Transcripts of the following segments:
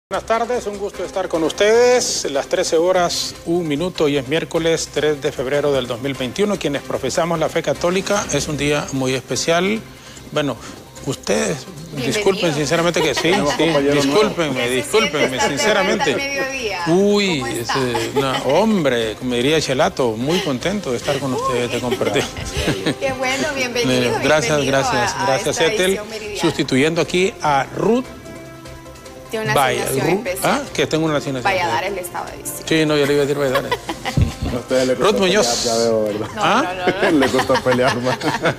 Buenas tardes, un gusto estar con ustedes. Las 13 horas, 1 minuto y es miércoles 3 de febrero del 2021. Quienes profesamos la fe católica, es un día muy especial. Bueno, ustedes, disculpen sinceramente que sí, discúlpenme sinceramente. Uy, hombre, como diría Chelato, muy contento de estar con ustedes, de compartir. Qué bueno, bienvenido. Gracias, Ethel, sustituyendo aquí a Ruth. Tiene una asignación especial. Que tengo una asignación. Valladares le estaba diciendo. Sí, no, yo le iba a decir Valladares. A usted le costó Ruth Muñoz. Ya veo, ¿verdad? Le costó pelear más.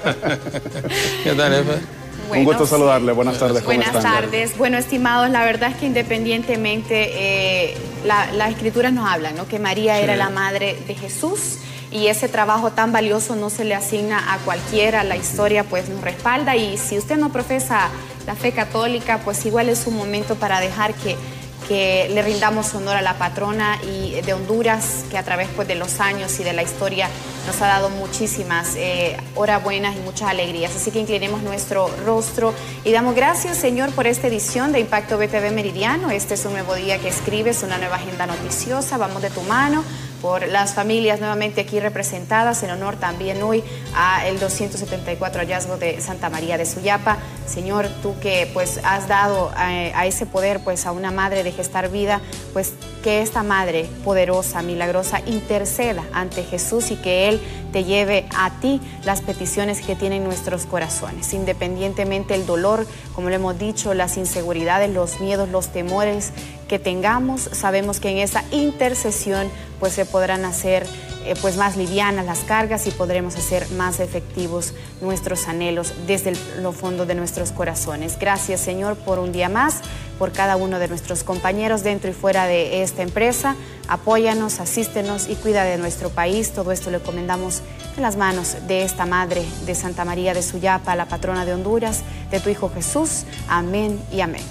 ¿Qué tal, Efe? Un gusto saludarle. Buenas tardes. ¿Cómo Buenas están? tardes. Bueno, estimados, la verdad es que independientemente, las escrituras nos hablan, ¿no? Que María era la madre de Jesús. Y ese trabajo tan valioso no se le asigna a cualquiera, la historia pues nos respalda, y si usted no profesa la fe católica, pues igual es un momento para dejar que le rindamos honor a la patrona y de Honduras, que a través pues, de los años y de la historia nos ha dado muchísimas horas buenas y muchas alegrías. Así que inclinemos nuestro rostro y damos gracias, Señor, por esta edición de Impacto BTV Meridiano. Este es un nuevo día que escribes, una nueva agenda noticiosa. Vamos de tu mano por las familias nuevamente aquí representadas, en honor también hoy a el 274 hallazgo de Santa María de Suyapa. Señor, tú que pues has dado a ese poder pues a una madre de gestar vida, pues que esta madre poderosa, milagrosa, interceda ante Jesús y que Él te lleve a ti las peticiones que tienen nuestros corazones, independientemente el dolor, como lo hemos dicho, las inseguridades, los miedos, los temores que tengamos. Sabemos que en esa intercesión pues se podrán hacer pues más livianas las cargas y podremos hacer más efectivos nuestros anhelos desde lo fondo de nuestros corazones. Gracias, Señor, por un día más, por cada uno de nuestros compañeros dentro y fuera de esta empresa. Apóyanos, asístenos y cuida de nuestro país. Todo esto lo encomendamos en las manos de esta Madre de Santa María de Suyapa, la patrona de Honduras, de tu Hijo Jesús. Amén y amén.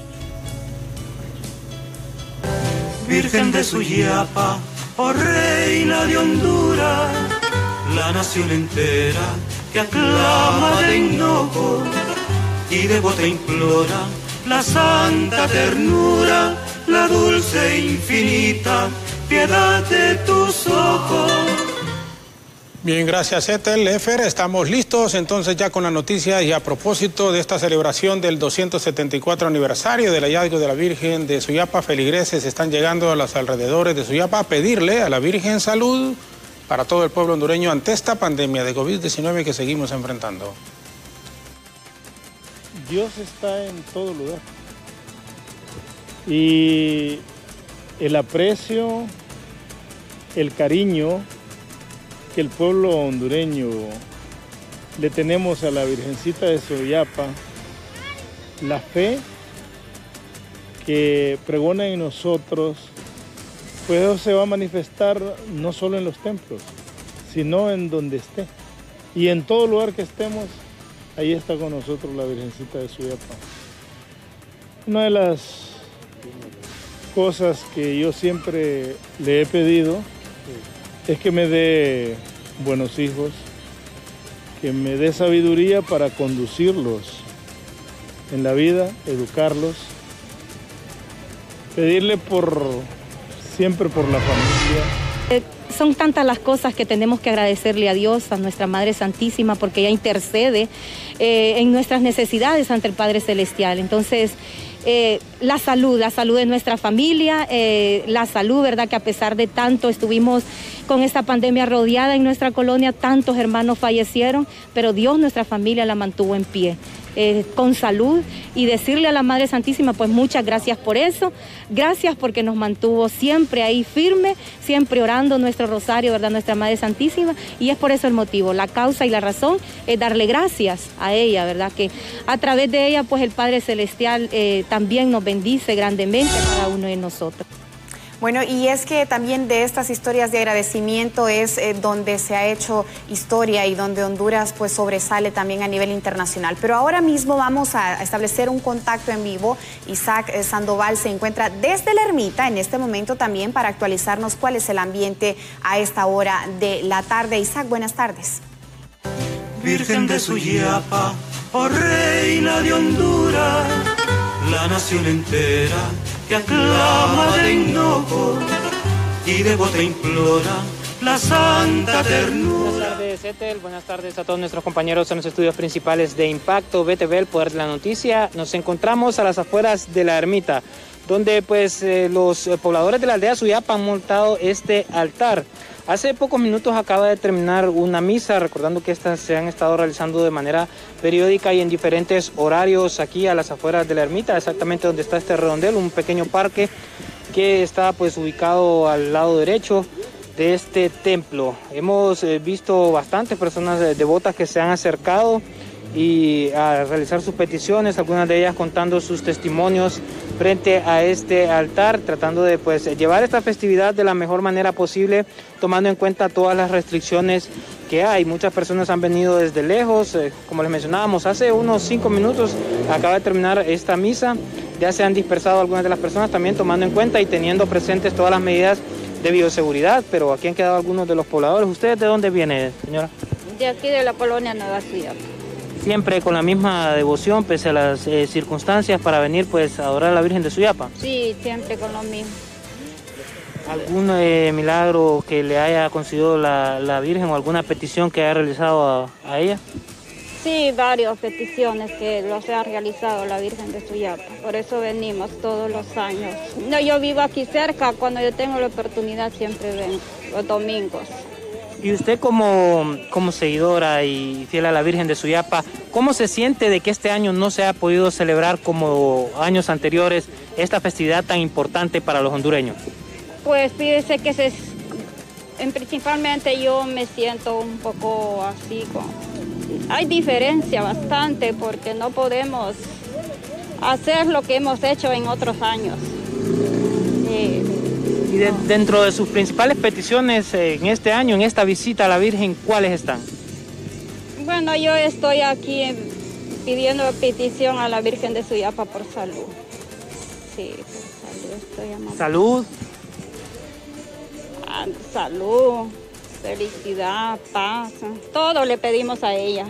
Virgen de Suyapa, oh Reina de Honduras, la nación entera que aclama de enojo y devota implora la santa ternura, la dulce e infinita piedad de tus ojos. Bien, gracias, Ethel. Efer, estamos listos entonces ya con la noticia, y a propósito de esta celebración del 274 aniversario del hallazgo de la Virgen de Suyapa, feligreses están llegando a los alrededores de Suyapa a pedirle a la Virgen salud para todo el pueblo hondureño ante esta pandemia de COVID-19 que seguimos enfrentando. Dios está en todo lugar y el aprecio, el cariño que el pueblo hondureño le tenemos a la Virgencita de Suyapa, la fe que pregona en nosotros, pues eso se va a manifestar no solo en los templos, sino en donde esté. Y en todo lugar que estemos, ahí está con nosotros la Virgencita de Suyapa. Una de las cosas que yo siempre le he pedido es que me dé buenos hijos, que me dé sabiduría para conducirlos en la vida, educarlos, pedirle siempre por la familia. Son tantas las cosas que tenemos que agradecerle a Dios, a nuestra Madre Santísima, porque ella intercede en nuestras necesidades ante el Padre Celestial. Entonces, la salud de nuestra familia, la salud, ¿verdad? Que a pesar de tanto estuvimos con esta pandemia rodeada en nuestra colonia, tantos hermanos fallecieron, pero Dios nuestra familia la mantuvo en pie, con salud, y decirle a la Madre Santísima, pues muchas gracias por eso, gracias porque nos mantuvo siempre ahí firme, siempre orando nuestro rosario, ¿verdad? Nuestra Madre Santísima, y es por eso el motivo, la causa y la razón es darle gracias a ella, ¿verdad? Que a través de ella, pues el Padre Celestial también nos bendice grandemente a cada uno de nosotros. Bueno, y es que también de estas historias de agradecimiento es donde se ha hecho historia y donde Honduras pues sobresale también a nivel internacional. Pero ahora mismo vamos a establecer un contacto en vivo. Isaac Sandoval se encuentra desde la ermita en este momento también para actualizarnos cuál es el ambiente a esta hora de la tarde. Isaac, buenas tardes. Virgen de Suyapa, oh Reina de Honduras, la nación entera que aclama de hinojo y de te implora la santa ternura. Buenas tardes, Ethel. Buenas tardes a todos nuestros compañeros en los estudios principales de Impacto, BTV, El Poder de la Noticia. Nos encontramos a las afueras de la ermita, donde pues los pobladores de la aldea Suyapa han montado este altar. Hace pocos minutos acaba de terminar una misa, recordando que estas se han estado realizando de manera periódica y en diferentes horarios aquí a las afueras de la ermita, exactamente donde está este redondel, un pequeño parque que está pues ubicado al lado derecho de este templo. Hemos visto bastantes personas devotas que se han acercado y a realizar sus peticiones, algunas de ellas contando sus testimonios frente a este altar, tratando de pues llevar esta festividad de la mejor manera posible, tomando en cuenta todas las restricciones que hay. Muchas personas han venido desde lejos, como les mencionábamos, hace unos 5 minutos acaba de terminar esta misa, ya se han dispersado algunas de las personas también tomando en cuenta y teniendo presentes todas las medidas de bioseguridad, pero aquí han quedado algunos de los pobladores. ¿Usted de dónde viene, señora? De aquí de la colonia Nueva Suyapa. Siempre con la misma devoción, pese a las circunstancias, para venir pues a adorar a la Virgen de Suyapa. Sí, siempre con lo mismo. ¿Algún milagro que le haya concedido la Virgen o alguna petición que haya realizado a ella? Sí, varias peticiones que los ha realizado la Virgen de Suyapa. Por eso venimos todos los años. No, yo vivo aquí cerca, cuando yo tengo la oportunidad siempre vengo, los domingos. Y usted como seguidora y fiel a la Virgen de Suyapa, ¿cómo se siente de que este año no se ha podido celebrar como años anteriores esta festividad tan importante para los hondureños? Pues fíjese que principalmente yo me siento un poco así, hay diferencia bastante porque no podemos hacer lo que hemos hecho en otros años. Y dentro de sus principales peticiones en este año, en esta visita a la Virgen, ¿cuáles están? Bueno, yo estoy aquí pidiendo petición a la Virgen de Suyapa por salud. Sí, por salud estoy llamando. ¿Salud? Salud, felicidad, paz, todo le pedimos a ella.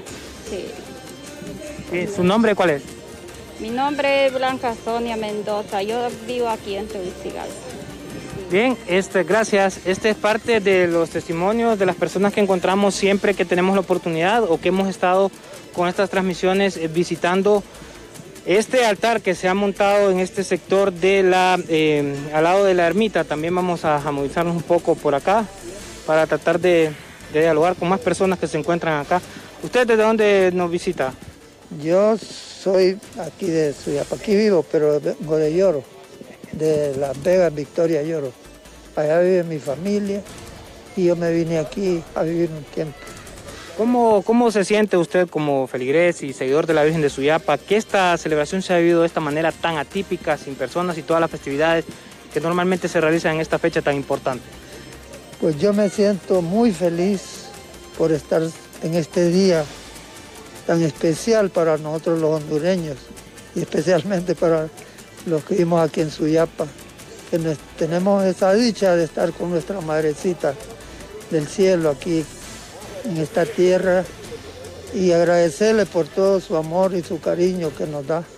Sí. ¿Su nombre cuál es? Mi nombre es Blanca Sonia Mendoza, yo vivo aquí en Tegucigalpa. Bien, gracias. Este es parte de los testimonios de las personas que encontramos siempre que tenemos la oportunidad o que hemos estado con estas transmisiones visitando este altar que se ha montado en este sector de al lado de la ermita. También vamos a movilizarnos un poco por acá para tratar de dialogar con más personas que se encuentran acá. ¿Usted desde dónde nos visita? Yo soy aquí de Suyapa, aquí vivo, pero vengo de Lloro, de Las Vegas, Victoria, Lloro. Allá vive mi familia y yo me vine aquí a vivir un tiempo. ¿Cómo se siente usted como feligrés y seguidor de la Virgen de Suyapa que esta celebración se ha vivido de esta manera tan atípica, sin personas y todas las festividades que normalmente se realizan en esta fecha tan importante? Pues yo me siento muy feliz por estar en este día tan especial para nosotros los hondureños y especialmente para los que vivimos aquí en Suyapa, que tenemos esa dicha de estar con nuestra madrecita del cielo aquí en esta tierra y agradecerle por todo su amor y su cariño que nos da.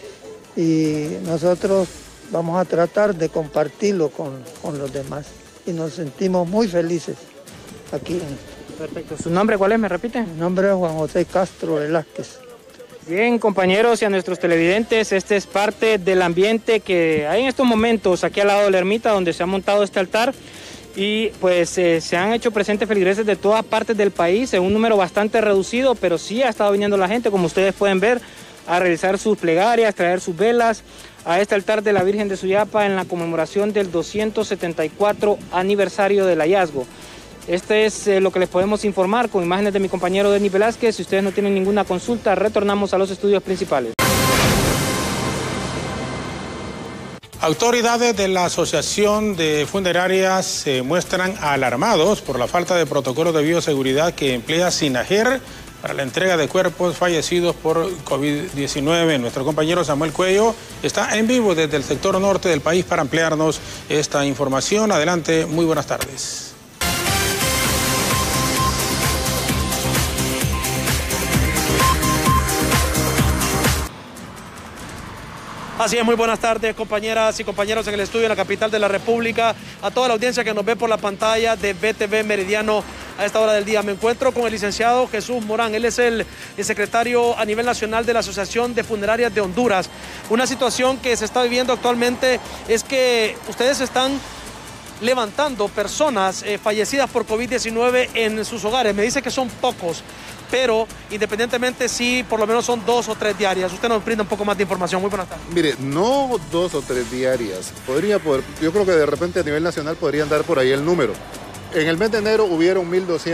Y nosotros vamos a tratar de compartirlo con los demás y nos sentimos muy felices aquí. Perfecto. ¿Su nombre cuál es? ¿Me repite? Mi nombre es Juan José Castro Velázquez. Bien, compañeros y a nuestros televidentes, este es parte del ambiente que hay en estos momentos aquí al lado de la ermita donde se ha montado este altar y pues se han hecho presentes feligreses de todas partes del país en un número bastante reducido, pero sí ha estado viniendo la gente, como ustedes pueden ver, a realizar sus plegarias, traer sus velas a este altar de la Virgen de Suyapa en la conmemoración del 274 aniversario del hallazgo. Este es lo que les podemos informar con imágenes de mi compañero Denis Velázquez. Si ustedes no tienen ninguna consulta, retornamos a los estudios principales. Autoridades de la Asociación de Funerarias se muestran alarmados por la falta de protocolos de bioseguridad que emplea SINAGER para la entrega de cuerpos fallecidos por COVID-19. Nuestro compañero Samuel Cuello está en vivo desde el sector norte del país para ampliarnos esta información. Adelante, muy buenas tardes. Así es, muy buenas tardes, compañeras y compañeros en el estudio en la capital de la República, a toda la audiencia que nos ve por la pantalla de BTV Meridiano a esta hora del día. Me encuentro con el licenciado Jesús Morán, él es el secretario a nivel nacional de la Asociación de Funerarias de Honduras. Una situación que se está viviendo actualmente es que ustedes están levantando personas fallecidas por COVID-19 en sus hogares. Me dice que son pocos, pero independientemente sí, por lo menos son 2 o 3 diarias. Usted nos brinda un poco más de información. Muy buenas tardes. Mire, no 2 o 3 diarias. Yo creo que de repente a nivel nacional podrían dar por ahí el número. En el mes de enero hubieron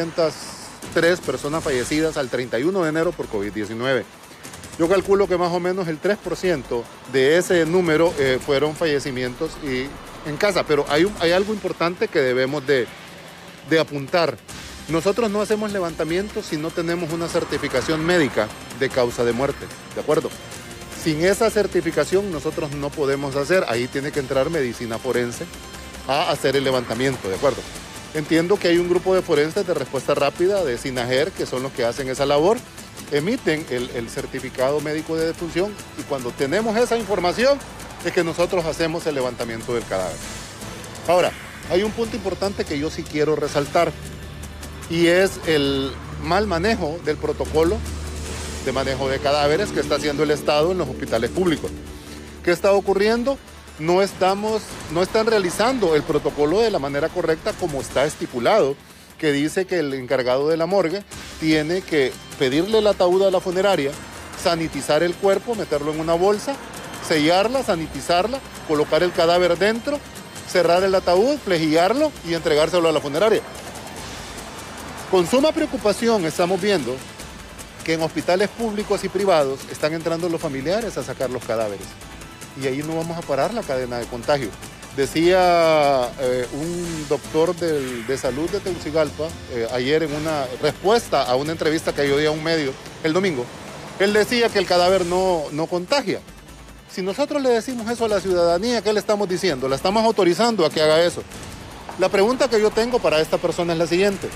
1.203 personas fallecidas al 31 de enero por COVID-19. Yo calculo que más o menos el 3% de ese número fueron fallecimientos en casa, pero hay algo importante que debemos de apuntar. Nosotros no hacemos levantamientos si no tenemos una certificación médica de causa de muerte, ¿de acuerdo? Sin esa certificación nosotros no podemos hacer, ahí tiene que entrar medicina forense a hacer el levantamiento, ¿de acuerdo? Entiendo que hay un grupo de forenses de respuesta rápida, de SINAGER, que son los que hacen esa labor, emiten el certificado médico de defunción y cuando tenemos esa información es que nosotros hacemos el levantamiento del cadáver. Ahora, hay un punto importante que yo sí quiero resaltar y es el mal manejo del protocolo de manejo de cadáveres que está haciendo el Estado en los hospitales públicos. ¿Qué está ocurriendo? No están realizando el protocolo de la manera correcta como está estipulado, que dice que el encargado de la morgue tiene que pedirle el ataúd a la funeraria, sanitizar el cuerpo, meterlo en una bolsa, sellarla, sanitizarla, colocar el cadáver dentro, cerrar el ataúd, flejillarlo y entregárselo a la funeraria. Con suma preocupación estamos viendo que en hospitales públicos y privados están entrando los familiares a sacar los cadáveres. Y ahí no vamos a parar la cadena de contagio. Decía un doctor de salud de Tegucigalpa ayer en una respuesta a una entrevista que yo di a un medio el domingo, él decía que el cadáver no contagia. Si nosotros le decimos eso a la ciudadanía, ¿qué le estamos diciendo? La estamos autorizando a que haga eso. La pregunta que yo tengo para esta persona es la siguiente.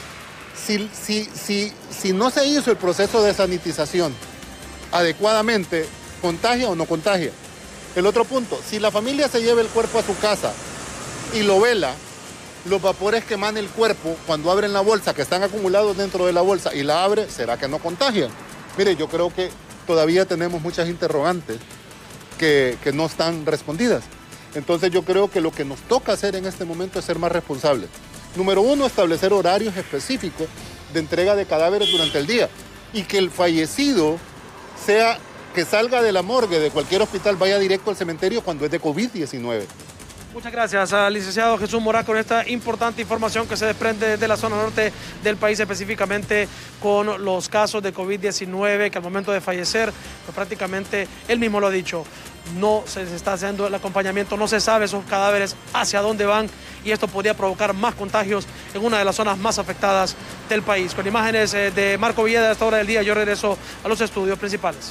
Si no se hizo el proceso de sanitización adecuadamente, ¿contagia o no contagia? El otro punto, si la familia se lleva el cuerpo a su casa y lo vela, los vapores que emana el cuerpo cuando abren la bolsa, que están acumulados dentro de la bolsa y la abre, ¿será que no contagian? Mire, yo creo que todavía tenemos muchas interrogantes que no están respondidas. Entonces yo creo que lo que nos toca hacer en este momento es ser más responsables. Número 1, establecer horarios específicos de entrega de cadáveres durante el día y que el fallecido que salga de la morgue de cualquier hospital vaya directo al cementerio cuando es de COVID-19. Muchas gracias al licenciado Jesús Morán con esta importante información que se desprende de la zona norte del país, específicamente con los casos de COVID-19 que al momento de fallecer, pues prácticamente él mismo lo ha dicho, no se está haciendo el acompañamiento, no se sabe esos cadáveres hacia dónde van y esto podría provocar más contagios en una de las zonas más afectadas del país. Con imágenes de Marco Villeda a esta hora del día, yo regreso a los estudios principales.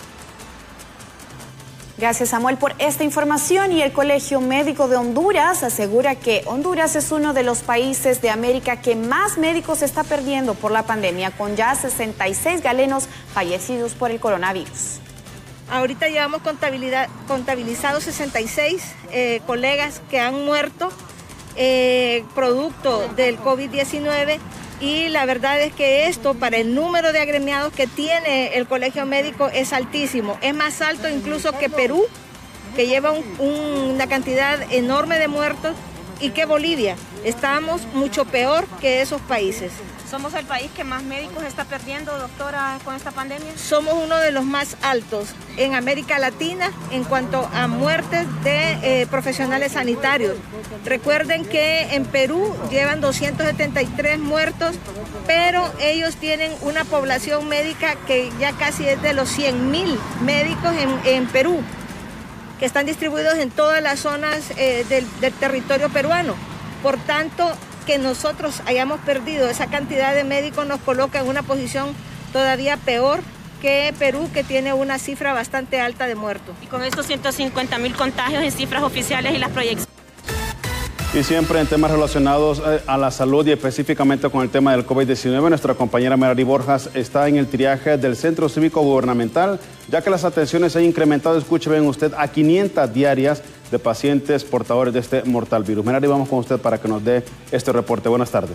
Gracias, Samuel, por esta información. Y el Colegio Médico de Honduras asegura que Honduras es uno de los países de América que más médicos está perdiendo por la pandemia, con ya 66 galenos fallecidos por el coronavirus. Ahorita llevamos contabilizados 66 colegas que han muerto producto del COVID-19. Y la verdad es que esto, para el número de agremiados que tiene el Colegio Médico, es altísimo. Es más alto incluso que Perú, que lleva una cantidad enorme de muertos, y que Bolivia. Estamos mucho peor que esos países. ¿Somos el país que más médicos está perdiendo, doctora, con esta pandemia? Somos uno de los más altos en América Latina en cuanto a muertes de profesionales sanitarios. Recuerden que en Perú llevan 273 muertos, pero ellos tienen una población médica que ya casi es de los 100.000 médicos en Perú, que están distribuidos en todas las zonas del territorio peruano. Por tanto, que nosotros hayamos perdido esa cantidad de médicos nos coloca en una posición todavía peor que Perú, que tiene una cifra bastante alta de muertos. Y con estos 150.000 contagios en cifras oficiales y las proyecciones. Y siempre en temas relacionados a la salud y específicamente con el tema del COVID-19, nuestra compañera Merari Borjas está en el triaje del Centro Cívico Gubernamental, ya que las atenciones se han incrementado, escuche bien usted, a 500 diarias de pacientes portadores de este mortal virus. Merari, vamos con usted para que nos dé este reporte. Buenas tardes.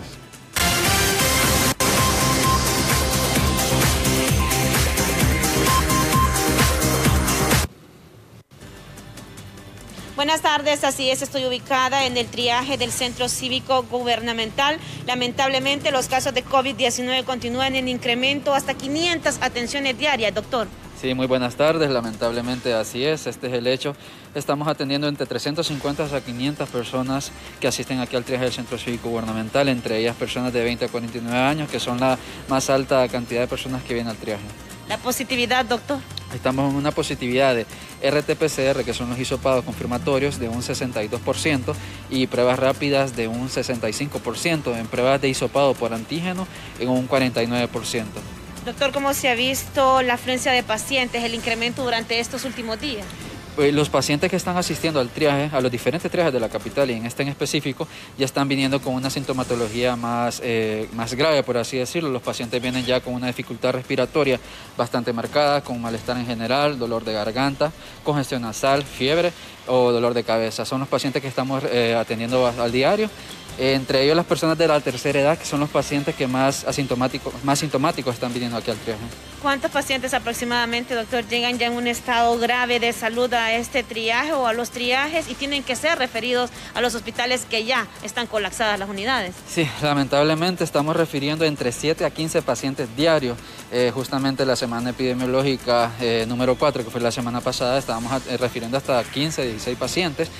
Buenas tardes, así es, estoy ubicada en el triaje del Centro Cívico Gubernamental. Lamentablemente los casos de COVID-19 continúan en incremento hasta 500 atenciones diarias, doctor. Sí, muy buenas tardes, lamentablemente así es, este es el hecho. Estamos atendiendo entre 350 a 500 personas que asisten aquí al triaje del Centro Cívico Gubernamental, entre ellas personas de 20 a 49 años, que son la más alta cantidad de personas que vienen al triaje. ¿La positividad, doctor? Estamos en una positividad de RT-PCR, que son los hisopados confirmatorios, de un 62% y pruebas rápidas de un 65%, en pruebas de hisopado por antígeno en un 49%. Doctor, ¿cómo se ha visto la afluencia de pacientes, el incremento durante estos últimos días? Los pacientes que están asistiendo al triaje, a los diferentes triajes de la capital y en este en específico, ya están viniendo con una sintomatología más grave, por así decirlo. Los pacientes vienen ya con una dificultad respiratoria bastante marcada, con malestar en general, dolor de garganta, congestión nasal, fiebre o dolor de cabeza. Son los pacientes que estamos atendiendo al diario. Entre ellos las personas de la tercera edad, que son los pacientes que más sintomáticos están viniendo aquí al triaje. ¿Cuántos pacientes aproximadamente, doctor, llegan ya en un estado grave de salud a este triaje o a los triajes y tienen que ser referidos a los hospitales que ya están colapsadas las unidades? Sí, lamentablemente estamos refiriendo entre 7 a 15 pacientes diarios. Justamente la semana epidemiológica número 4, que fue la semana pasada, estábamos refiriendo hasta 15, 16 pacientes.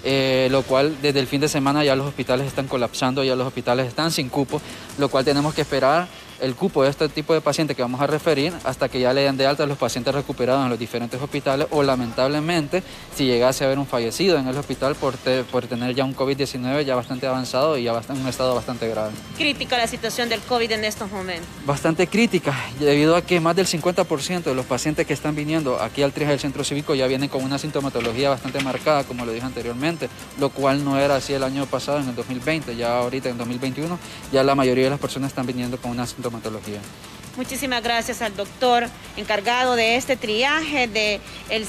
Lo cual desde el fin de semana ya los hospitales están colapsando, ya los hospitales están sin cupo, lo cual tenemos que esperar el cupo de este tipo de pacientes que vamos a referir hasta que ya le den de alta a los pacientes recuperados en los diferentes hospitales o lamentablemente si llegase a haber un fallecido en el hospital por tener ya un COVID-19 ya bastante avanzado y ya en un estado bastante grave. Crítica la situación del COVID en estos momentos. Bastante crítica, debido a que más del 50% de los pacientes que están viniendo aquí al triaje del Centro Cívico ya vienen con una sintomatología bastante marcada, como lo dije anteriormente, lo cual no era así el año pasado, en el 2020, ya ahorita en 2021, ya la mayoría de las personas están viniendo con una sintomatología. Muchísimas gracias al doctor encargado de este triaje del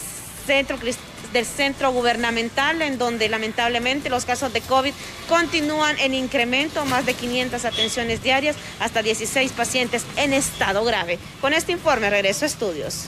centro gubernamental, en donde lamentablemente los casos de COVID continúan en incremento, más de 500 atenciones diarias, hasta 16 pacientes en estado grave. Con este informe regreso a estudios.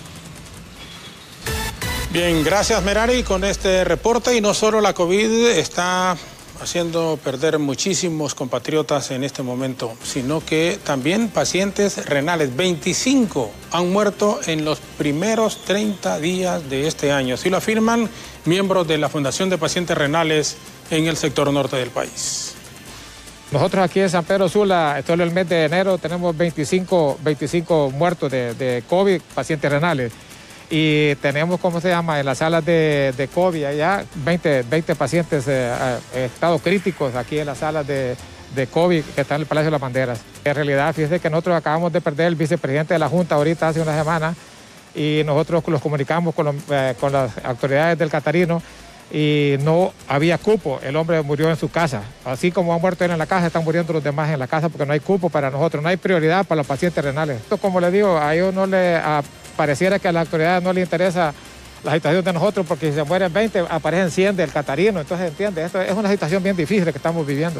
Bien, gracias Merari con este reporte. Y no solo la COVID está haciendo perder muchísimos compatriotas en este momento, sino que también pacientes renales. 25 han muerto en los primeros 30 días de este año. Así lo afirman miembros de la Fundación de Pacientes Renales en el sector norte del país. Nosotros aquí en San Pedro Sula, solo el mes de enero, tenemos 25 muertos de COVID, pacientes renales. Y tenemos, en las salas de COVID allá 20 pacientes en estado críticos aquí en las salas de COVID que están en el Palacio de las Banderas. En realidad, fíjense que nosotros acabamos de perder el vicepresidente de la Junta ahorita hace una semana y nosotros los comunicamos con las autoridades del Catarino y no había cupo, el hombre murió en su casa. Así como ha muerto él en la casa, están muriendo los demás en la casa porque no hay cupo para nosotros, no hay prioridad para los pacientes renales. Esto, como les digo, a ellos no le pareciera que a las autoridades no les interesa la situación de nosotros porque si se mueren 20 aparecen 100 del Catarino, entonces entiende, esto es una situación bien difícil que estamos viviendo.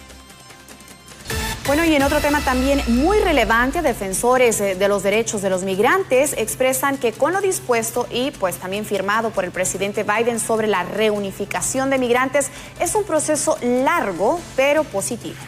Bueno, y en otro tema también muy relevante, defensores de los derechos de los migrantes expresan que con lo dispuesto y pues también firmado por el presidente Biden sobre la reunificación de migrantes es un proceso largo pero positivo.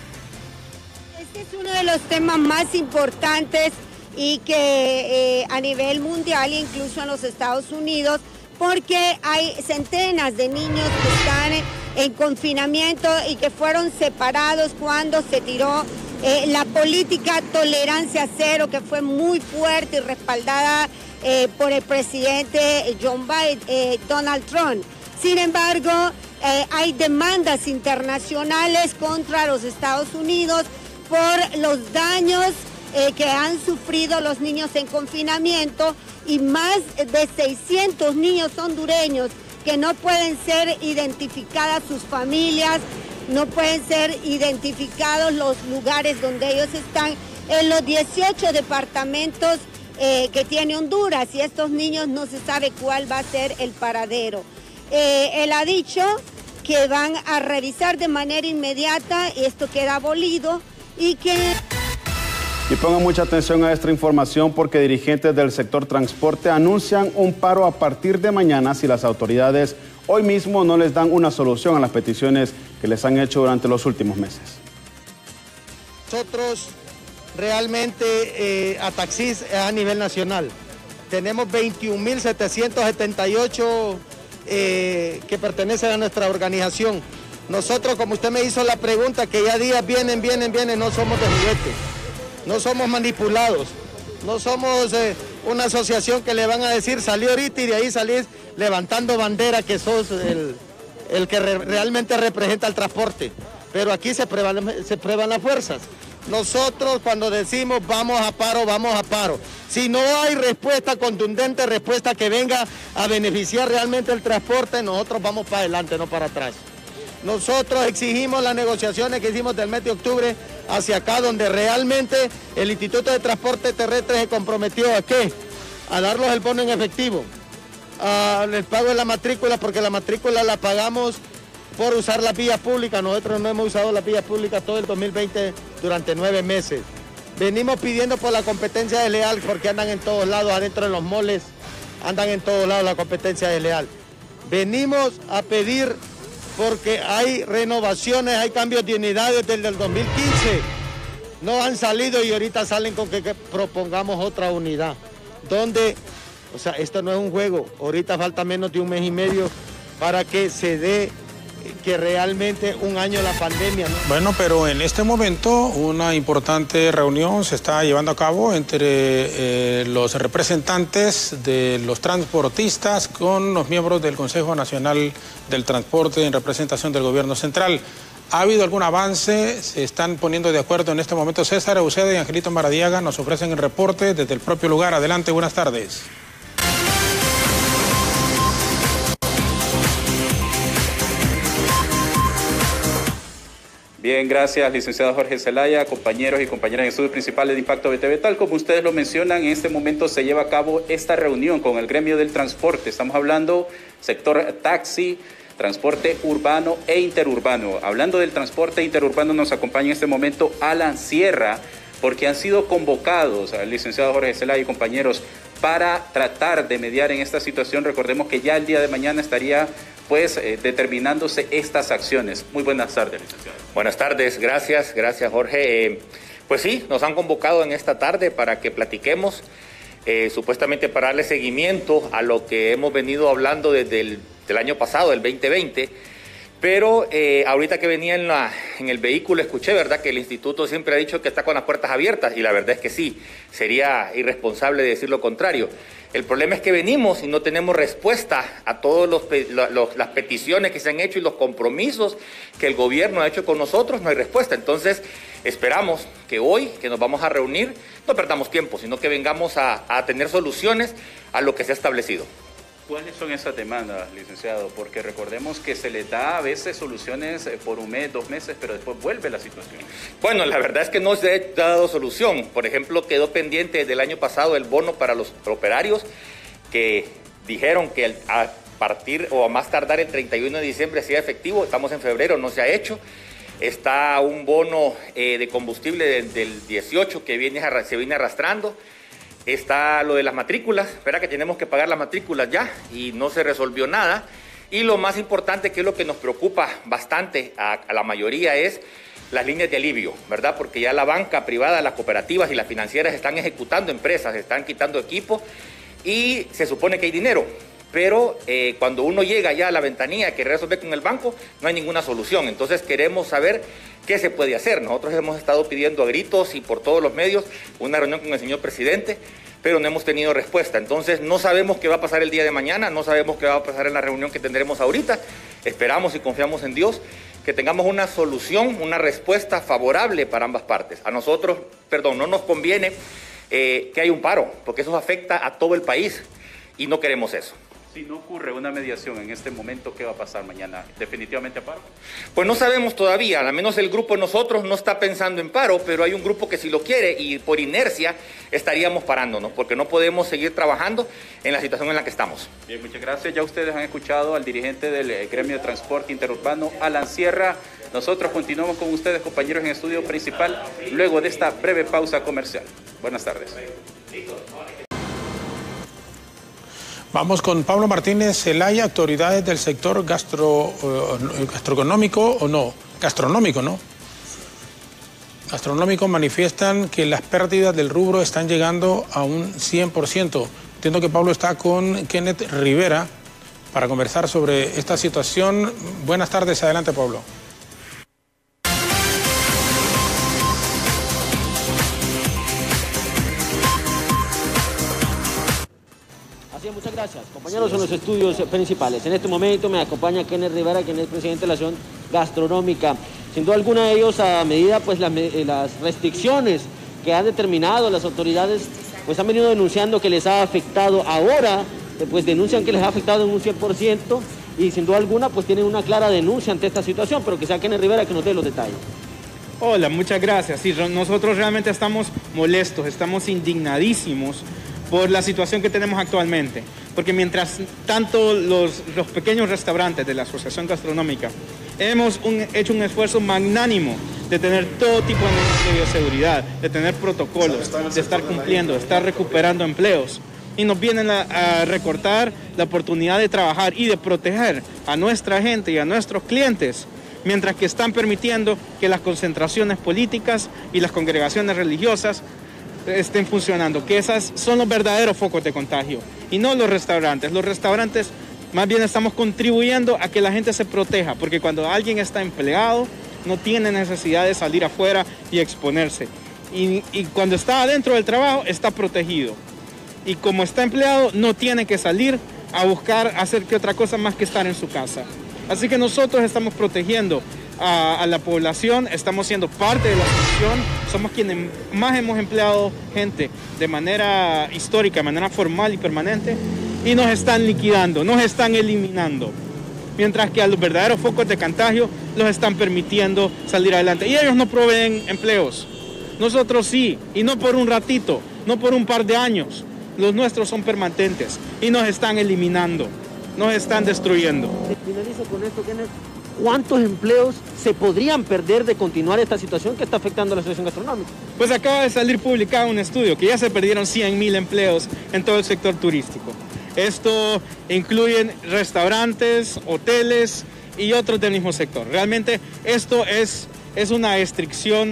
Este es uno de los temas más importantes y que a nivel mundial, incluso en los Estados Unidos, porque hay centenas de niños que están en confinamiento y que fueron separados cuando se tiró la política tolerancia cero, que fue muy fuerte y respaldada por el presidente Donald Trump. Sin embargo, hay demandas internacionales contra los Estados Unidos por los daños que han sufrido los niños en confinamiento y más de 600 niños hondureños que no pueden ser identificadas sus familias no pueden ser identificados los lugares donde ellos están en los 18 departamentos que tiene Honduras, y estos niños no se sabe cuál va a ser el paradero. Él ha dicho que van a revisar de manera inmediata, y esto queda abolido, y que... Y pongan mucha atención a esta información porque dirigentes del sector transporte anuncian un paro a partir de mañana si las autoridades hoy mismo no les dan una solución a las peticiones que les han hecho durante los últimos meses. Nosotros realmente a taxis a nivel nacional tenemos 21.778 que pertenecen a nuestra organización. Nosotros, como usted me hizo la pregunta, que ya días vienen, no somos de juguete. No somos manipulados, no somos una asociación que le van a decir salí ahorita y de ahí salís levantando bandera que sos el que realmente representa el transporte. Pero aquí se prueban las fuerzas. Nosotros cuando decimos vamos a paro, vamos a paro. Si no hay respuesta contundente, respuesta que venga a beneficiar realmente el transporte, nosotros vamos para adelante, no para atrás. Nosotros exigimos las negociaciones que hicimos del mes de octubre hacia acá, donde realmente el Instituto de Transporte Terrestre se comprometió a ¿qué? A darlos el bono en efectivo, el pago de la matrícula, porque la matrícula la pagamos por usar las vías públicas. Nosotros no hemos usado las vías públicas todo el 2020 durante 9 meses. Venimos pidiendo por la competencia desleal, porque andan en todos lados, adentro de los moles, andan en todos lados la competencia desleal. Venimos a pedir porque hay renovaciones, hay cambios de unidades desde el 2015. No han salido y ahorita salen con que propongamos otra unidad. Donde, o sea, esto no es un juego. Ahorita falta menos de un mes y medio para que se dé que realmente un año la pandemia, ¿no? Bueno, pero en este momento una importante reunión se está llevando a cabo entre los representantes de los transportistas con los miembros del Consejo Nacional del Transporte en representación del Gobierno Central. ¿Ha habido algún avance? ¿Se están poniendo de acuerdo en este momento? César Euseda y Angelito Maradiaga nos ofrecen el reporte desde el propio lugar. Adelante, buenas tardes. Bien, gracias, licenciado Jorge Zelaya, compañeros y compañeras en estudios principales de Impacto BTV. Tal como ustedes lo mencionan, en este momento se lleva a cabo esta reunión con el gremio del transporte. Estamos hablando sector taxi, transporte urbano e interurbano. Hablando del transporte interurbano, nos acompaña en este momento Alan Sierra, porque han sido convocados al licenciado Jorge Zelaya y compañeros para tratar de mediar en esta situación. Recordemos que ya el día de mañana estaría determinándose estas acciones. Muy buenas tardes, licenciado. Buenas tardes, gracias Jorge. Pues sí, nos han convocado en esta tarde para que platiquemos, supuestamente para darle seguimiento a lo que hemos venido hablando desde el año pasado, el 2020, pero ahorita que venía en el vehículo escuché, ¿verdad?, que el instituto siempre ha dicho que está con las puertas abiertas, y la verdad es que sí, sería irresponsable decir lo contrario. El problema es que venimos y no tenemos respuesta a todas las peticiones que se han hecho y los compromisos que el gobierno ha hecho con nosotros, no hay respuesta. Entonces, esperamos que hoy, que nos vamos a reunir, no perdamos tiempo, sino que vengamos a tener soluciones a lo que se ha establecido. ¿Cuáles son esas demandas, licenciado? Porque recordemos que se les da a veces soluciones por un mes, 2 meses, pero después vuelve la situación. Bueno, la verdad es que no se ha dado solución. Por ejemplo, quedó pendiente del año pasado el bono para los operarios, que dijeron que a partir o a más tardar el 31 de diciembre sea efectivo. Estamos en febrero, no se ha hecho. Está un bono de combustible del 18 que se viene arrastrando. Está lo de las matrículas, espera que tenemos que pagar las matrículas ya y no se resolvió nada. Y lo más importante, que es lo que nos preocupa bastante a la mayoría, es las líneas de alivio, ¿verdad? Porque ya la banca privada, las cooperativas y las financieras están ejecutando empresas, están quitando equipo y se supone que hay dinero. Pero cuando uno llega ya a la ventanilla que resolver con el banco, no hay ninguna solución. Entonces queremos saber qué se puede hacer. Nosotros hemos estado pidiendo a gritos y por todos los medios una reunión con el señor presidente, pero no hemos tenido respuesta. Entonces no sabemos qué va a pasar el día de mañana, no sabemos qué va a pasar en la reunión que tendremos ahorita. Esperamos y confiamos en Dios que tengamos una solución, una respuesta favorable para ambas partes. A nosotros, no nos conviene que haya un paro, porque eso afecta a todo el país y no queremos eso. Si no ocurre una mediación en este momento, ¿qué va a pasar mañana? ¿Definitivamente paro? Pues no sabemos todavía, al menos el grupo de nosotros no está pensando en paro, pero hay un grupo que sí lo quiere y por inercia estaríamos parándonos, porque no podemos seguir trabajando en la situación en la que estamos. Bien, muchas gracias. Ya ustedes han escuchado al dirigente del gremio de transporte interurbano, Alan Sierra. Nosotros continuamos con ustedes, compañeros, en estudio principal, luego de esta breve pausa comercial. Buenas tardes. Vamos con Pablo Martínez Zelaya, autoridades del sector gastronómico, ¿no? Gastronómico manifiestan que las pérdidas del rubro están llegando a un 100%. Entiendo que Pablo está con Kenneth Rivera para conversar sobre esta situación. Buenas tardes, adelante, Pablo. Muchas gracias. Compañeros, en los estudios principales. En este momento me acompaña Kenneth Rivera, quien es presidente de la Asociación Gastronómica. Sin duda alguna, ellos, a medida pues las restricciones que han determinado las autoridades, pues han venido denunciando que les ha afectado. Ahora, pues denuncian que les ha afectado en un 100% y sin duda alguna, pues tienen una clara denuncia ante esta situación, pero que sea Kenneth Rivera que nos dé los detalles. Hola, muchas gracias. Sí, nosotros realmente estamos molestos, estamos indignadísimos por la situación que tenemos actualmente, porque mientras tanto los pequeños restaurantes de la Asociación Gastronómica hemos hecho un esfuerzo magnánimo de tener todo tipo de bioseguridad, de tener protocolos, de estar cumpliendo, de estar recuperando empleos, y nos vienen a recortar la oportunidad de trabajar y de proteger a nuestra gente y a nuestros clientes, mientras que están permitiendo que las concentraciones políticas y las congregaciones religiosas estén funcionando, que esas son los verdaderos focos de contagio y no los restaurantes. Los restaurantes más bien estamos contribuyendo a que la gente se proteja, porque cuando alguien está empleado no tiene necesidad de salir afuera y exponerse, y cuando está adentro del trabajo está protegido, y como está empleado no tiene que salir a buscar hacer que otra cosa más que estar en su casa. Así que nosotros estamos protegiendo a la población, estamos siendo parte de la solución, somos quienes más hemos empleado gente de manera histórica, de manera formal y permanente, y nos están liquidando, nos están eliminando, mientras que a los verdaderos focos de contagio los están permitiendo salir adelante. Y ellos no proveen empleos, nosotros sí, y no por un ratito, no por un par de años, los nuestros son permanentes y nos están eliminando, nos están destruyendo. Finalizo con esto, Kenneth. ¿Cuántos empleos se podrían perder de continuar esta situación que está afectando a la Asociación Gastronómica? Pues acaba de salir publicado un estudio que ya se perdieron 100,000 empleos en todo el sector turístico. Esto incluye restaurantes, hoteles y otros del mismo sector. Realmente esto es una destrucción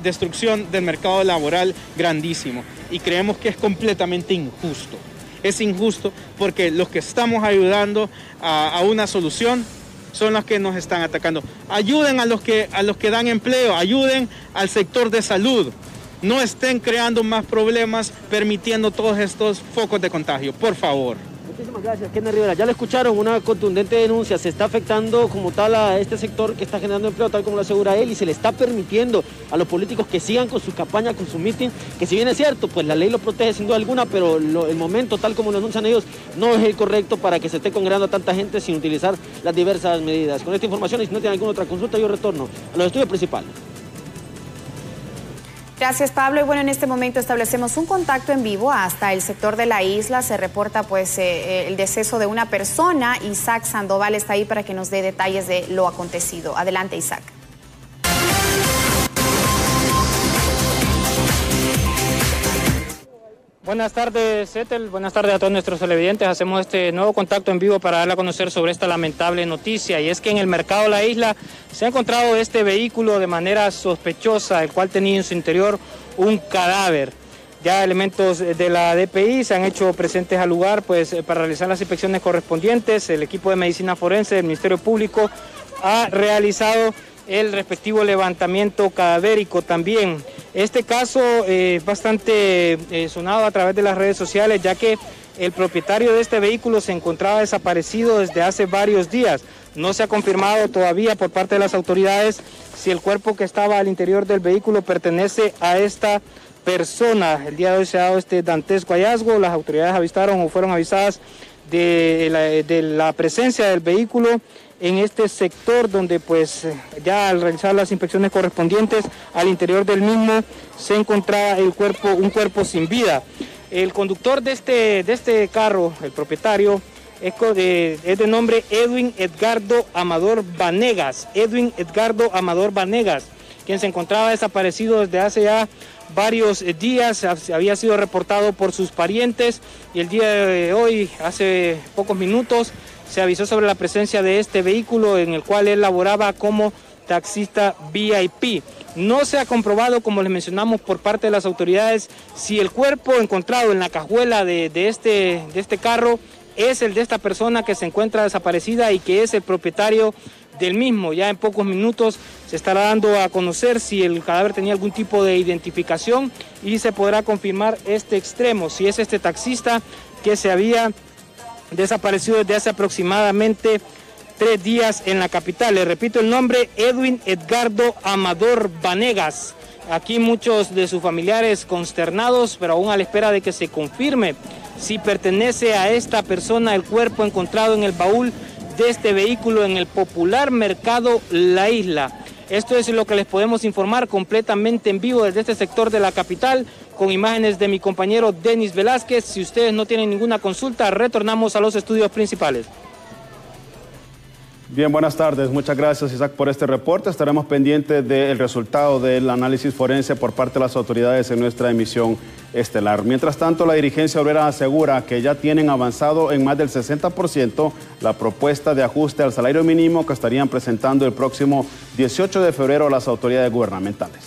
del mercado laboral grandísimo y creemos que es completamente injusto. Es injusto porque los que estamos ayudando a una solución son los que nos están atacando. Ayuden a los que dan empleo, ayuden al sector de salud. No estén creando más problemas permitiendo todos estos focos de contagio, por favor. Muchísimas gracias, Kenneth Rivera. Ya le escucharon, una contundente denuncia. Se está afectando como tal a este sector que está generando empleo, tal como lo asegura él, y se le está permitiendo a los políticos que sigan con su campaña, con su mitin, que si bien es cierto, pues la ley lo protege sin duda alguna, pero el momento, tal como lo anuncian ellos, no es el correcto para que se esté congregando a tanta gente sin utilizar las diversas medidas. Con esta información, y si no tienen alguna otra consulta, yo retorno a los estudios principales. Gracias, Pablo. Y bueno, en este momento establecemos un contacto en vivo hasta el sector de la isla. Se reporta pues el deceso de una persona. Isaac Sandoval está ahí para que nos dé detalles de lo acontecido. Adelante, Isaac. Buenas tardes, Ethel. Buenas tardes a todos nuestros televidentes. Hacemos este nuevo contacto en vivo para darle a conocer sobre esta lamentable noticia, y es que en el mercado de la isla se ha encontrado este vehículo de manera sospechosa, el cual tenía en su interior un cadáver. Ya elementos de la DPI se han hecho presentes al lugar pues para realizar las inspecciones correspondientes. El equipo de medicina forense del Ministerio Público ha realizado el respectivo levantamiento cadavérico también. Este caso es bastante sonado a través de las redes sociales, ya que el propietario de este vehículo se encontraba desaparecido desde hace varios días. No se ha confirmado todavía por parte de las autoridades si el cuerpo que estaba al interior del vehículo pertenece a esta persona. El día de hoy se ha dado este dantesco hallazgo. Las autoridades avistaron o fueron avisadas de la presencia del vehículo en este sector, donde pues ya al realizar las inspecciones correspondientes al interior del mismo se encontraba un cuerpo sin vida. El conductor de este carro, el propietario, es de nombre Edwin Edgardo Amador Vanegas, quien se encontraba desaparecido desde hace ya varios días. Había sido reportado por sus parientes y el día de hoy, hace pocos minutos, se avisó sobre la presencia de este vehículo en el cual él laboraba como taxista VIP. No se ha comprobado, como les mencionamos, por parte de las autoridades si el cuerpo encontrado en la cajuela de este carro es el de esta persona que se encuentra desaparecida y que es el propietario del mismo. Ya en pocos minutos se estará dando a conocer si el cadáver tenía algún tipo de identificación y se podrá confirmar este extremo, si es este taxista que se había desaparecido desde hace aproximadamente 3 días en la capital. Le repito el nombre, Edwin Edgardo Amador Vanegas. Aquí muchos de sus familiares consternados, pero aún a la espera de que se confirme si pertenece a esta persona el cuerpo encontrado en el baúl de este vehículo en el popular mercado La Isla. Esto es lo que les podemos informar completamente en vivo desde este sector de la capital, con imágenes de mi compañero Denis Velázquez. Si ustedes no tienen ninguna consulta, retornamos a los estudios principales. Bien, buenas tardes. Muchas gracias, Isaac, por este reporte. Estaremos pendientes del resultado del análisis forense por parte de las autoridades en nuestra emisión estelar. Mientras tanto, la dirigencia obrera asegura que ya tienen avanzado en más del 60% la propuesta de ajuste al salario mínimo que estarían presentando el próximo 18 de febrero a las autoridades gubernamentales.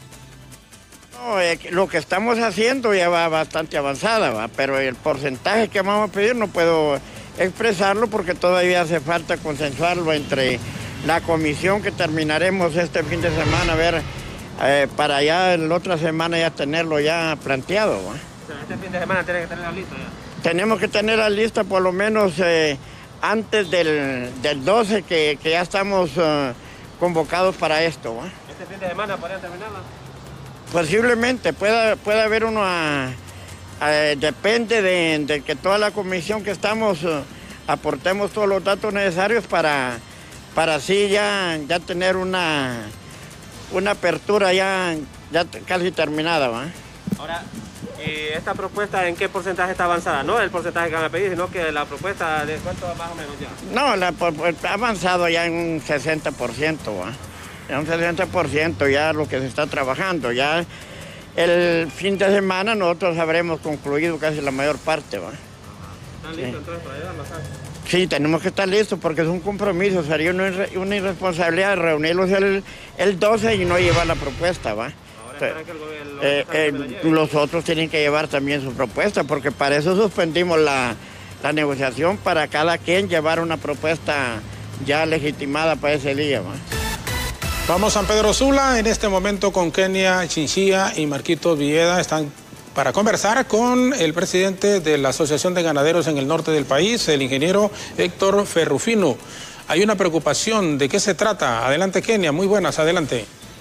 Lo que estamos haciendo ya va bastante avanzada, pero el porcentaje que vamos a pedir no puedo expresarlo porque todavía hace falta consensuarlo entre la comisión que terminaremos este fin de semana, a ver, para ya la otra semana ya tenerlo ya planteado. O sea, este fin de semana tiene que tenerla lista ya. Tenemos que tenerla lista por lo menos antes del 12 que ya estamos convocados para esto. ¿Este fin de semana podrían terminarla? Posiblemente, puede haber uno depende de que toda la comisión que estamos aportemos todos los datos necesarios para así ya tener una apertura ya casi terminada, ¿va? Ahora, ¿esta propuesta en qué porcentaje está avanzada? No el porcentaje que van a pedir, sino que la propuesta de cuánto más o menos ya. No, ha avanzado ya en un 60%, ¿va? En un 60% ya lo que se está trabajando, ya el fin de semana nosotros habremos concluido casi la mayor parte, ¿va? ¿Están listos entonces para llevarlo acá? Sí, tenemos que estar listos porque es un compromiso, sería una irresponsabilidad reunirlos el 12 y no llevar la propuesta, ¿va? Ahora que los otros tienen que llevar también su propuesta porque para eso suspendimos la negociación, para cada quien llevar una propuesta ya legitimada para ese día, ¿va? Vamos a San Pedro Sula, en este momento con Kenia Chinchilla y Marquitos Villeda, están para conversar con el presidente de la Asociación de Ganaderos en el norte del país, el ingeniero Héctor Ferrufino. Hay una preocupación, ¿de qué se trata? Adelante, Kenia, muy buenas, adelante.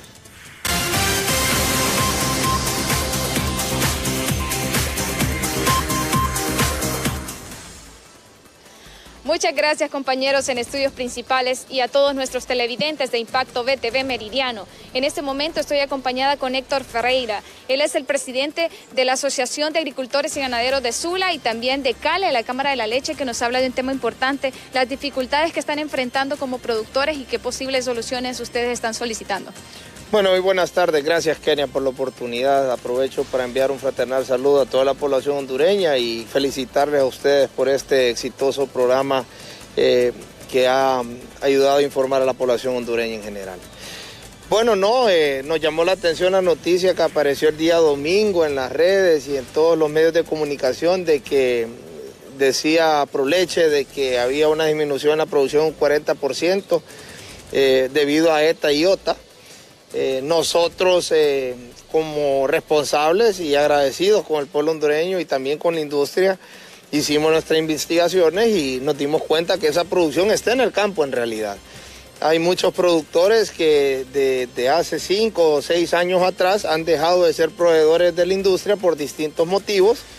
Muchas gracias, compañeros en estudios principales y a todos nuestros televidentes de Impacto BTV Meridiano. En este momento estoy acompañada con Héctor Ferreira. Él es el presidente de la Asociación de Agricultores y Ganaderos de Sula y también de Cale, la Cámara de la Leche, que nos habla de un tema importante, las dificultades que están enfrentando como productores y qué posibles soluciones ustedes están solicitando. Bueno, muy buenas tardes. Gracias, Kenia, por la oportunidad. Aprovecho para enviar un fraternal saludo a toda la población hondureña y felicitarles a ustedes por este exitoso programa que ha ayudado a informar a la población hondureña en general. Bueno, nos llamó la atención la noticia que apareció el día domingo en las redes y en todos los medios de comunicación de que decía Proleche de que había una disminución en la producción de un 40% debido a ETA y OTA. Nosotros como responsables y agradecidos con el pueblo hondureño y también con la industria hicimos nuestras investigaciones y nos dimos cuenta que esa producción está en el campo en realidad. Hay muchos productores que de hace 5 o 6 años atrás han dejado de ser proveedores de la industria por distintos motivos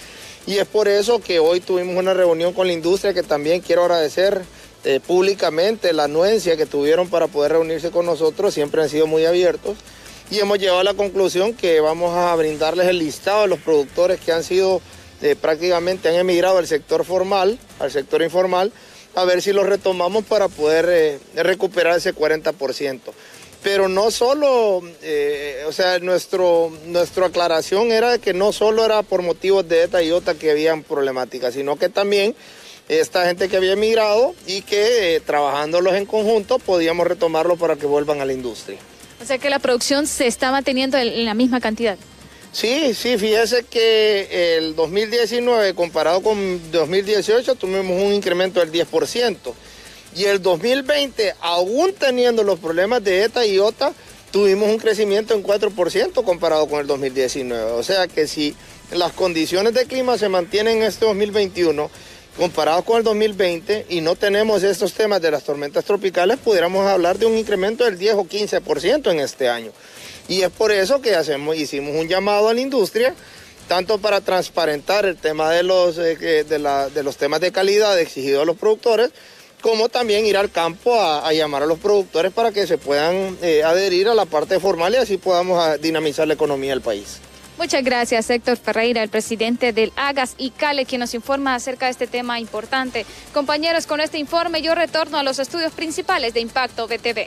Y es por eso que hoy tuvimos una reunión con la industria, que también quiero agradecer públicamente la anuencia que tuvieron para poder reunirse con nosotros. Siempre han sido muy abiertos y hemos llegado a la conclusión que vamos a brindarles el listado de los productores que han sido prácticamente han emigrado del sector formal al sector informal, a ver si los retomamos para poder recuperar ese 40%. Pero no solo, o sea, nuestra aclaración era que no solo era por motivos de ETA y OTA que habían problemáticas, sino que también esta gente que había emigrado y que trabajándolos en conjunto podíamos retomarlo para que vuelvan a la industria. O sea que la producción se está manteniendo en la misma cantidad. Sí, fíjese que el 2019 comparado con 2018 tuvimos un incremento del 10%. Y el 2020, aún teniendo los problemas de ETA y OTA, tuvimos un crecimiento en 4% comparado con el 2019. O sea que si las condiciones de clima se mantienen en este 2021, comparados con el 2020, y no tenemos estos temas de las tormentas tropicales, pudiéramos hablar de un incremento del 10 o 15% en este año. Y es por eso que hicimos un llamado a la industria, tanto para transparentar el tema de los temas de calidad exigidos a los productores, como también ir al campo a llamar a los productores para que se puedan adherir a la parte formal y así podamos dinamizar la economía del país. Muchas gracias, Héctor Ferreira, el presidente del AGAS y CALE, quien nos informa acerca de este tema importante. Compañeros, con este informe yo retorno a los estudios principales de Impacto BTV.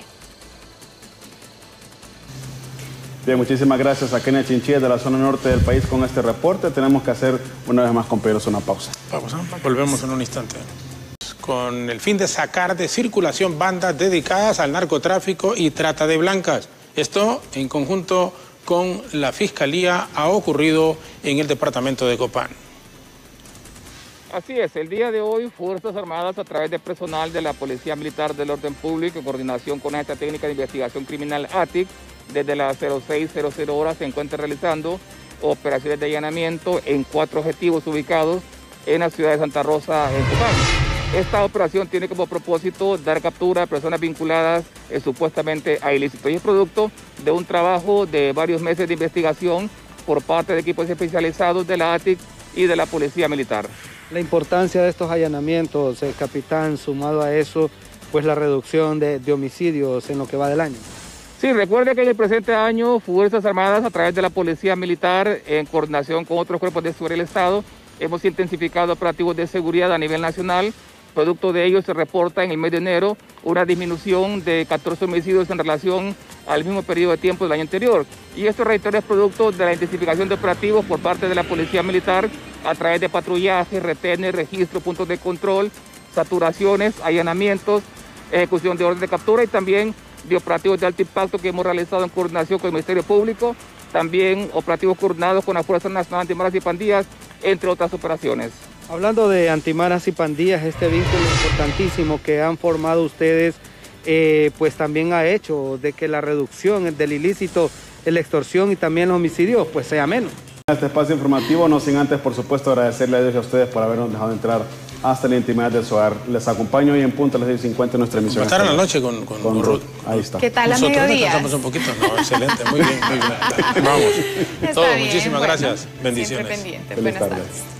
Bien, muchísimas gracias a Kenia Chinchilla de la zona norte del país con este reporte. Tenemos que hacer una vez más, compañeros, una pausa. Volvemos en un instante. Con el fin de sacar de circulación bandas dedicadas al narcotráfico y trata de blancas. Esto en conjunto con la Fiscalía ha ocurrido en el departamento de Copán. Así es, el día de hoy Fuerzas Armadas a través de personal de la Policía Militar del Orden Público en coordinación con esta técnica de investigación criminal ATIC, desde las 06:00 horas se encuentra realizando operaciones de allanamiento en 4 objetivos ubicados en la ciudad de Santa Rosa, en Copán. Esta operación tiene como propósito dar captura a personas vinculadas supuestamente a ilícitos y es producto de un trabajo de varios meses de investigación por parte de equipos especializados de la ATIC y de la Policía Militar. La importancia de estos allanamientos, capitán, sumado a eso, pues la reducción de homicidios en lo que va del año. Sí, recuerde que en el presente año Fuerzas Armadas a través de la Policía Militar en coordinación con otros cuerpos de seguridad del Estado hemos intensificado operativos de seguridad a nivel nacional. Producto de ello se reporta en el mes de enero una disminución de 14 homicidios en relación al mismo periodo de tiempo del año anterior. Y esto, reitero, es producto de la intensificación de operativos por parte de la Policía Militar a través de patrullaje, retenes, registro, puntos de control, saturaciones, allanamientos, ejecución de orden de captura y también de operativos de alto impacto que hemos realizado en coordinación con el Ministerio Público, también operativos coordinados con la Fuerza Nacional Antimaras y Pandillas, entre otras operaciones. Hablando de antimaras y pandillas, este vínculo importantísimo que han formado ustedes, pues también ha hecho de que la reducción del ilícito, la extorsión y también los homicidios, pues sea menos. Este espacio informativo, no sin antes, por supuesto, agradecerle a Dios y a ustedes por habernos dejado entrar hasta la intimidad de su hogar. Les acompaño hoy en punto a las 10:50 en nuestra emisión. Estar en la noche con Ruth. Ahí está. ¿Qué tal a mediodía? Nosotros descansamos un poquito. No, excelente, muy bien, muy bien. Vamos. Está Todo, bien, muchísimas bueno, gracias. Bendiciones. Siempre pendiente. Feliz Buenas tarde. tardes.